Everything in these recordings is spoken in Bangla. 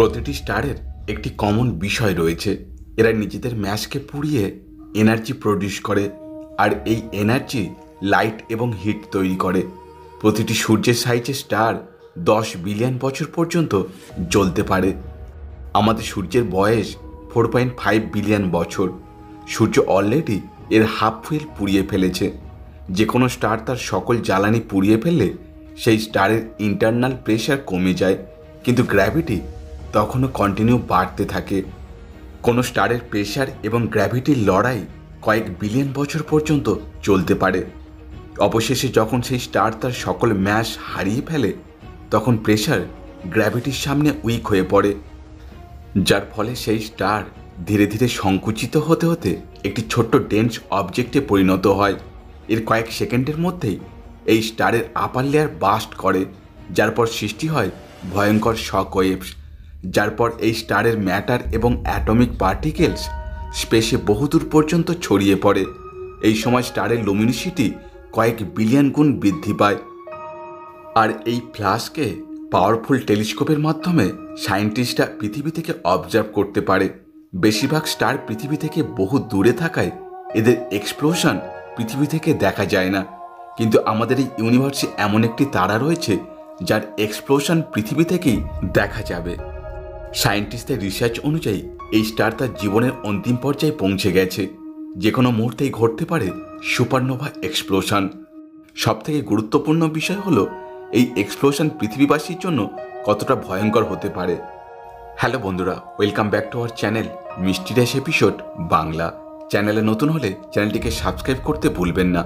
প্রতিটি স্টারের একটি কমন বিষয় রয়েছে। এরা নিজেদের ম্যাসকে পুড়িয়ে এনার্জি প্রডিউস করে, আর এই এনার্জি লাইট এবং হিট তৈরি করে। প্রতিটি সূর্যের সাইজের স্টার 10 বিলিয়ন বছর পর্যন্ত জ্বলতে পারে। আমাদের সূর্যের বয়স 4.5 বিলিয়ন বছর। সূর্য অলরেডি এর হাফ ফুয়েল পুড়িয়ে ফেলেছে। যে কোনো স্টার তার সকল জ্বালানি পুড়িয়ে ফেললে সেই স্টারের ইন্টারনাল প্রেশার কমে যায়, কিন্তু গ্র্যাভিটি তখনও কন্টিনিউ বাড়তে থাকে। কোনো স্টারের প্রেশার এবং গ্র্যাভিটির লড়াই কয়েক বিলিয়ন বছর পর্যন্ত চলতে পারে। অবশেষে যখন সেই স্টার তার সকল ম্যাস হারিয়ে ফেলে, তখন প্রেশার গ্র্যাভিটির সামনে উইক হয়ে পড়ে, যার ফলে সেই স্টার ধীরে ধীরে সংকুচিত হতে হতে একটি ছোট্ট ডেন্স অবজেক্টে পরিণত হয়। এর কয়েক সেকেন্ডের মধ্যেই এই স্টারের আপার লেয়ার বাস্ট করে, যার পর সৃষ্টি হয় ভয়ঙ্কর শক ওয়েভস, যার পর এই স্টারের ম্যাটার এবং অ্যাটমিক পার্টিকেলস স্পেসে বহুদূর পর্যন্ত ছড়িয়ে পড়ে। এই সময় স্টারের লুমিনিসিটি কয়েক বিলিয়ন গুণ বৃদ্ধি পায়। আর এই ফ্ল্যাশকে পাওয়ারফুল টেলিস্কোপের মাধ্যমে সায়েন্টিস্টরা পৃথিবী থেকে অবজার্ভ করতে পারে। বেশিরভাগ স্টার পৃথিবী থেকে বহু দূরে থাকায় এদের এক্সপ্লোশন পৃথিবী থেকে দেখা যায় না, কিন্তু আমাদের এই ইউনিভার্সে এমন একটি তারা রয়েছে যার এক্সপ্লোশন পৃথিবী থেকেই দেখা যাবে। সায়েন্টিস্টদের রিসার্চ অনুযায়ী এই স্টার তার জীবনের অন্তিম পর্যায়ে পৌঁছে গেছে। যে কোনো মুহূর্তেই ঘটতে পারে সুপারনোভা এক্সপ্লোশন। সবথেকে গুরুত্বপূর্ণ বিষয় হলো এই এক্সপ্লোশন পৃথিবীবাসীর জন্য কতটা ভয়ঙ্কর হতে পারে। হ্যালো বন্ধুরা, welcome back to our channel mysterious episode Bangla. চ্যানেলে নতুন হলে চ্যানেলটিকে সাবস্ক্রাইব করতে ভুলবেন না।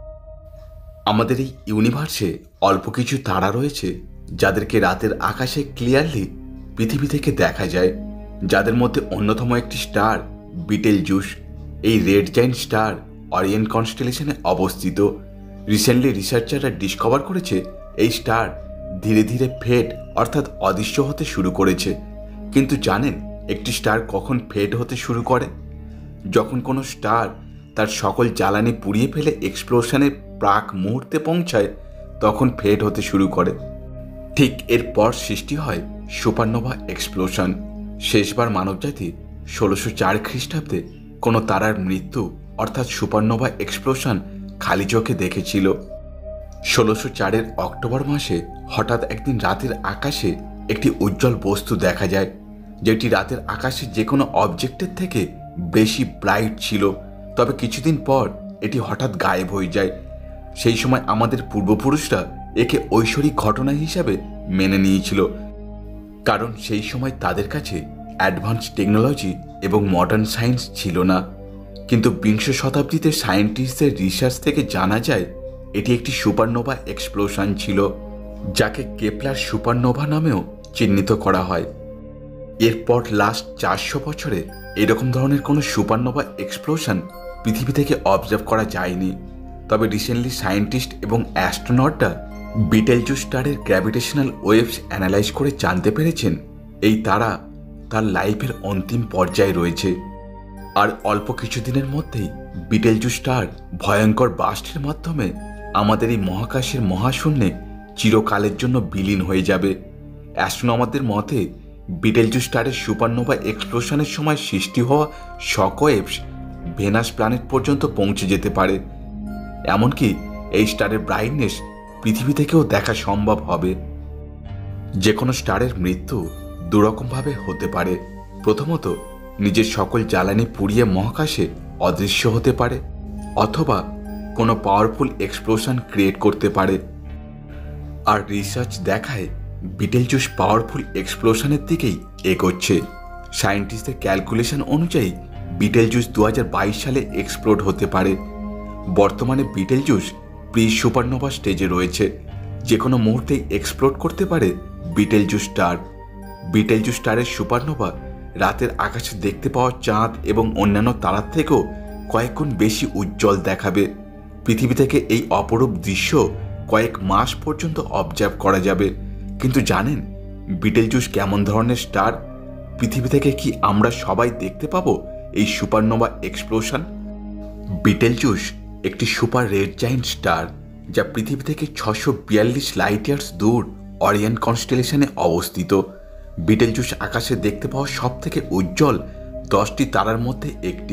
আমাদের এই ইউনিভার্সে অল্প কিছু তারা রয়েছে যাদেরকে রাতের আকাশে ক্লিয়ারলি পৃথিবী থেকে দেখা যায়, যাদের মধ্যে অন্যতম একটি স্টার বিটেলজুস। এই রেড জায়ান্ট স্টার অরিয়েন্ট কনস্টেলেশনে অবস্থিত। রিসেন্টলি রিসার্চাররা ডিসকভার করেছে এই স্টার ধীরে ধীরে ফেড অর্থাৎ অদৃশ্য হতে শুরু করেছে। কিন্তু জানেন একটি স্টার কখন ফেড হতে শুরু করে? যখন কোনো স্টার তার সকল জ্বালানি পুড়িয়ে ফেলে এক্সপ্লোশনের প্রাক মুহূর্তে পৌঁছায়, তখন ফেড হতে শুরু করে। ঠিক এরপর সৃষ্টি হয় সুপারনোভা এক্সপ্লোশন। শেষবার মানবজাতি 1604 খ্রিস্টাব্দে কোনো তারার মৃত্যু অর্থাৎ সুপারনোভা এক্সপ্লোশন খালি চোখে দেখেছিল। 1604 অক্টোবর মাসে হঠাৎ একদিন রাতের আকাশে একটি উজ্জ্বল বস্তু দেখা যায়, যেটি রাতের আকাশে যে কোনো অবজেক্টের থেকে বেশি ব্রাইট ছিল। তবে কিছুদিন পর এটি হঠাৎ গায়েব হয়ে যায়। সেই সময় আমাদের পূর্বপুরুষরা একে ঐশ্বরিক ঘটনা হিসাবে মেনে নিয়েছিল, কারণ সেই সময় তাদের কাছে অ্যাডভান্স টেকনোলজি এবং মডার্ন সায়েন্স ছিল না। কিন্তু বিংশ শতাব্দীতে সায়েন্টিস্টদের রিসার্চ থেকে জানা যায় এটি একটি সুপারনোভা এক্সপ্লোশন ছিল, যাকে কেপলার সুপারনোভা নামেও চিহ্নিত করা হয়। এরপর লাস্ট 400 বছরে এরকম ধরনের কোনো সুপারনোভা এক্সপ্লোশন পৃথিবী থেকে অবজার্ভ করা যায়নি। তবে রিসেন্টলি সায়েন্টিস্ট এবং অ্যাস্ট্রোনটরা বিটেলজুস স্টারের গ্র্যাভিটেশনাল ওয়েভস অ্যানালাইজ করে জানতে পেরেছেন এই তারা তার লাইফের অন্তিম পর্যায়ে রয়েছে। আর অল্প কিছুদিনের মধ্যেই বিটেলজুস স্টার ভয়ঙ্কর বাস্টের মাধ্যমে আমাদের এই মহাকাশের মহাশূন্যে চিরকালের জন্য বিলীন হয়ে যাবে। অ্যাস্ট্রোনমারদের মতে বিটেলজুস স্টারের সুপারনোভা এক্সপ্লোশনের সময় সৃষ্টি হওয়া শক ওয়েভস ভেনাস প্ল্যানেট পর্যন্ত পৌঁছে যেতে পারে। এমনকি এই স্টারের ব্রাইটনেস পৃথিবী থেকেও দেখা সম্ভব হবে। যে কোনো স্টারের মৃত্যু দুরকমভাবে হতে পারে। প্রথমত, নিজের সকল জ্বালানি পুড়িয়ে মহাকাশে অদৃশ্য হতে পারে, অথবা কোনো পাওয়ারফুল এক্সপ্লোশন ক্রিয়েট করতে পারে। আর রিসার্চ দেখায় বিটেলজুস পাওয়ারফুল এক্সপ্লোশনের দিকেই এগোচ্ছে। সায়েন্টিস্টদের ক্যালকুলেশন অনুযায়ী বিটেলজুস 2022 সালে এক্সপ্লোড হতে পারে। বর্তমানে বিটেলজুস প্রি সুপারনোভা স্টেজে রয়েছে। যে কোনো মুহূর্তেই এক্সপ্লোড করতে পারে বিটেলজুস স্টার। বিটেলজুস স্টারের সুপারনোভা রাতের আকাশে দেখতে পাওয়া চাঁদ এবং অন্যান্য তারার থেকেও কয়েক গুণ বেশি উজ্জ্বল দেখাবে। পৃথিবী থেকে এই অপরূপ দৃশ্য কয়েক মাস পর্যন্ত অবজার্ভ করা যাবে। কিন্তু জানেন বিটেলজুস কেমন ধরনের স্টার? পৃথিবী থেকে কি আমরা সবাই দেখতে পাবো এই সুপারনোভা এক্সপ্লোশন? বিটেলজুস একটি সুপার রেড জায়ান্ট স্টার, যা পৃথিবী থেকে 642 লাইট ইয়ার্স দূর অরিয়েন্ট কনস্টেলেশনে অবস্থিত। বিটেলজুস আকাশে দেখতে পাওয়া সব থেকে উজ্জ্বল 10টি তারার মধ্যে একটি।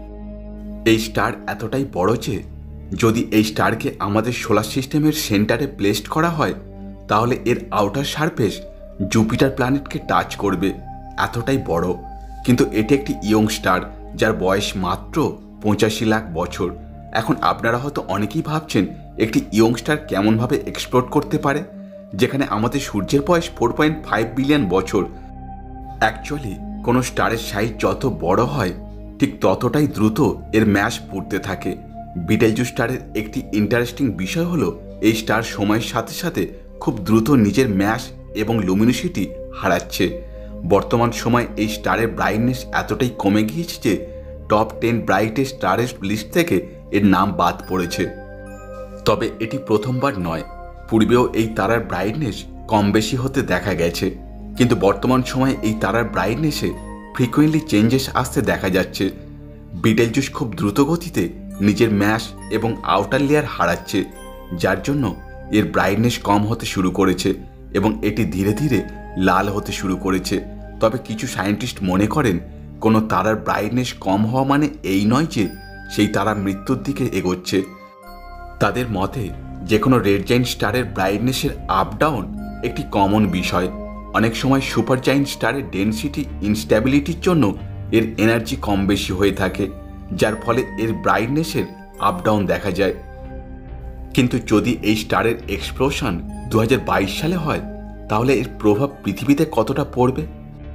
এই স্টার এতটাই বড় যে যদি এই স্টারকে আমাদের সোলার সিস্টেমের সেন্টারে প্লেসড করা হয় তাহলে এর আউটার সারফেস জুপিটার প্ল্যানেটকে টাচ করবে, এতটাই বড়। কিন্তু এটি একটি ইয়ং স্টার যার বয়স মাত্র 85 লাখ বছর। এখন আপনারা হয়তো অনেকেই ভাবছেন একটি ইয়ং স্টার কেমনভাবে এক্সপ্লোর করতে পারে যেখানে আমাদের সূর্যের বয়স 4.5 বিলিয়ন বছর। অ্যাকচুয়ালি কোনো স্টারের সাইজ যত বড় হয় ঠিক ততটাই দ্রুত এর ম্যাস পুড়তে থাকে। বিটেলজুস স্টারের একটি ইন্টারেস্টিং বিষয় হলো এই স্টার সময়ের সাথে সাথে খুব দ্রুত নিজের ম্যাস এবং লুমিনোসিটি হারাচ্ছে। বর্তমান সময়ে এই স্টারের ব্রাইটনেস এতটাই কমে গিয়েছে যে টপ 10 ব্রাইটেস্ট স্টারের লিস্ট থেকে এর নাম বাদ পড়েছে। তবে এটি প্রথমবার নয়, পূর্বেও এই তারার ব্রাইটনেস কম বেশি হতে দেখা গেছে, কিন্তু বর্তমান সময়ে এই তারার ব্রাইটনেসে ফ্রিকুয়েন্টলি চেঞ্জেস আসতে দেখা যাচ্ছে। বিটেলজুস খুব দ্রুত গতিতে নিজের ম্যাস এবং আউটার লেয়ার হারাচ্ছে, যার জন্য এর ব্রাইটনেস কম হতে শুরু করেছে এবং এটি ধীরে ধীরে লাল হতে শুরু করেছে। তবে কিছু সায়েন্টিস্ট মনে করেন কোনো তারার ব্রাইটনেস কম হওয়া মানে এই নয় যে সেই তারা মৃত্যুর দিকে এগোচ্ছে। তাদের মতে যে কোনো রেড জায়ান্ট স্টারের ব্রাইটনেসের আপ ডাউন একটি কমন বিষয়। অনেক সময় সুপার জায়ান্ট স্টারের ডেনসিটি ইনস্ট্যাবিলিটির জন্য এর এনার্জি কম বেশি হয়ে থাকে, যার ফলে এর ব্রাইটনেসের আপ ডাউন দেখা যায়। কিন্তু যদি এই স্টারের এক্সপ্লোশন 2022 সালে হয় তাহলে এর প্রভাব পৃথিবীতে কতটা পড়বে?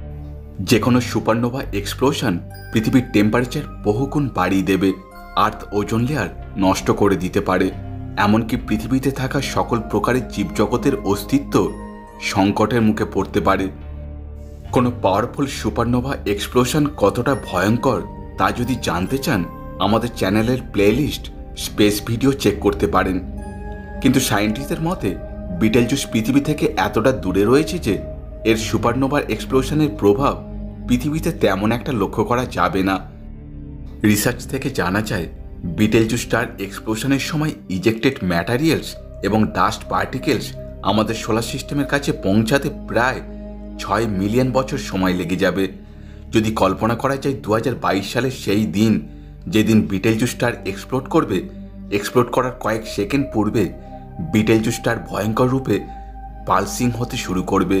যে কোনো সুপারনোভা এক্সপ্লোশন পৃথিবীর টেম্পারেচার বহুগুণ বাড়িয়ে দেবে, আর্থ ওজোন লেয়ার নষ্ট করে দিতে পারে, এমনকি পৃথিবীতে থাকা সকল প্রকারের জীবজগতের অস্তিত্ব সংকটের মুখে পড়তে পারে। কোনো পাওয়ারফুল সুপারনোভা এক্সপ্লোশন কতটা ভয়ঙ্কর তা যদি জানতে চান আমাদের চ্যানেলের প্লেলিস্ট স্পেস ভিডিও চেক করতে পারেন। কিন্তু সায়েন্টিস্টদের মতে বিটেলজুস পৃথিবী থেকে এতটা দূরে রয়েছে যে এর সুপারনোভার এক্সপ্লোশনের প্রভাব পৃথিবীতে তেমন একটা লক্ষ্য করা যাবে না। রিসার্চ থেকে জানা যায় বিটেলজুস স্টার এক্সপ্লোশনের সময় ইজেক্টেড ম্যাটেরিয়ালস এবং ডাস্ট পার্টিকেলস আমাদের সোলার সিস্টেমের কাছে পৌঁছাতে প্রায় 6 মিলিয়ন বছর সময় লেগে যাবে। যদি কল্পনা করা যায় 2022 সালের সেই দিন যেদিন বিটেলজুস স্টার এক্সপ্লোড করার কয়েক সেকেন্ড পূর্বে বিটেলজুস স্টার ভয়ঙ্কর রূপে পালসিং হতে শুরু করবে।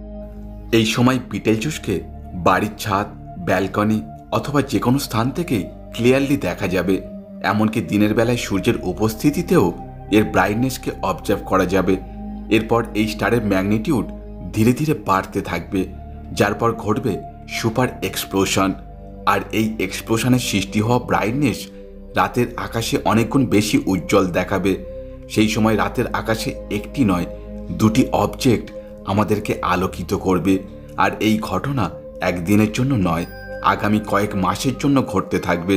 এই সময় বিটেলজুসকে বাড়ির ছাদ, ব্যালকনি অথবা যে কোনো স্থান থেকেই ক্লিয়ারলি দেখা যাবে, এমনকি দিনের বেলায় সূর্যের উপস্থিতিতেও এর ব্রাইটনেসকে অবজার্ভ করা যাবে। এরপর এই স্টারের ম্যাগনিটিউড ধীরে ধীরে বাড়তে থাকবে, যার পর ঘটবে সুপার এক্সপ্লোশন। আর এই এক্সপ্লোশনের সৃষ্টি হওয়া ব্রাইটনেস রাতের আকাশে অনেকগুণ বেশি উজ্জ্বল দেখাবে। সেই সময় রাতের আকাশে একটি নয় 2টি অবজেক্ট আমাদেরকে আলোকিত করবে। আর এই ঘটনা একদিনের জন্য নয়, আগামী কয়েক মাসের জন্য ঘটতে থাকবে।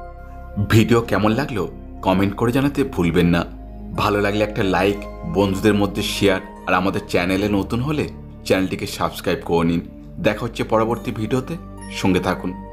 ভিডিও কেমন লাগলো কমেন্ট করে জানাতে ভুলবেন না। ভালো লাগলে একটা লাইক, বন্ধুদের মধ্যে শেয়ার, আর আমাদের চ্যানেলে নতুন হলে চ্যানেলটিকে সাবস্ক্রাইব করে নিন। দেখা হচ্ছে পরবর্তী ভিডিওতে, সঙ্গে থাকুন।